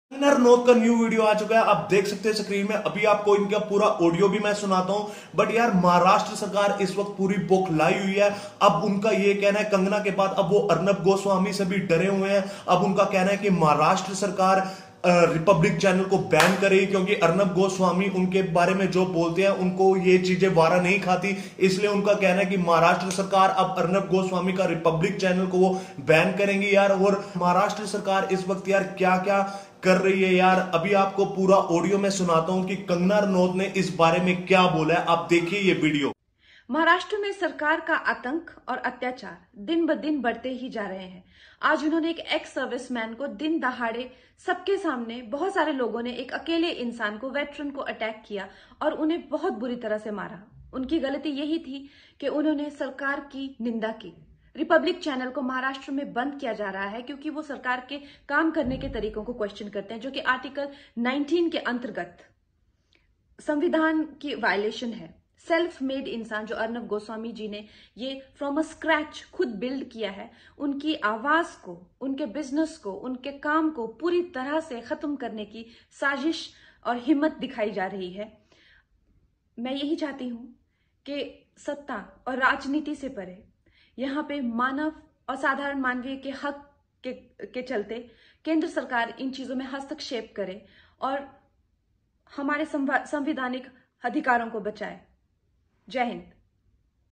कंगना रनौत का new video आ चुका है। आप देख सकते हैं स्क्रीन में। अभी आपको इनका पूरा ऑडियो भी मैं सुनाता हूं। बट यार, महाराष्ट्र सरकार इस वक्त पूरी बौखलाई हुई है। अब उनका ये कहना है, कंगना के बाद अब वो अर्नब गोस्वामी से भी डरे हुए हैं। अब उनका कहना है कि महाराष्ट्र सरकार रिपब्लिक चैनल को बैन करेगी, क्योंकि अर्नब गोस्वामी उनके बारे में जो बोलते हैं उनको ये चीजें वारा नहीं खाती। इसलिए उनका कहना है कि महाराष्ट्र सरकार अब अर्नब गोस्वामी का रिपब्लिक चैनल को वो बैन करेंगी यार। और महाराष्ट्र सरकार इस वक्त यार क्या क्या कर रही है यार, अभी आपको पूरा ऑडियो में सुनाता हूं कि कंगना रनौत ने इस बारे में क्या बोला है। आप देखिए ये वीडियो। महाराष्ट्र में सरकार का आतंक और अत्याचार दिन ब दिन बढ़ते ही जा रहे हैं। आज उन्होंने एक एक्स सर्विसमैन को दिन दहाड़े सबके सामने बहुत सारे लोगों ने एक अकेले इंसान को, वेटरन को अटैक किया और उन्हें बहुत बुरी तरह से मारा। उनकी गलती यही थी कि उन्होंने सरकार की निंदा की। रिपब्लिक चैनल को महाराष्ट्र में बंद किया जा रहा है क्योंकि वो सरकार के काम करने के तरीकों को क्वेश्चन करते हैं, जो कि आर्टिकल 19 के अंतर्गत संविधान की वायलेशन है। सेल्फ मेड इंसान जो अर्नब गोस्वामी जी ने ये फ्रॉम अ स्क्रैच खुद बिल्ड किया है, उनकी आवाज को, उनके बिजनेस को, उनके काम को पूरी तरह से खत्म करने की साजिश और हिम्मत दिखाई जा रही है। मैं यही चाहती हूं कि सत्ता और राजनीति से परे यहाँ पे मानव और साधारण मानवीय के हक के चलते केंद्र सरकार इन चीजों में हस्तक्षेप करे और हमारे संवैधानिक अधिकारों को बचाए। जय हिंद।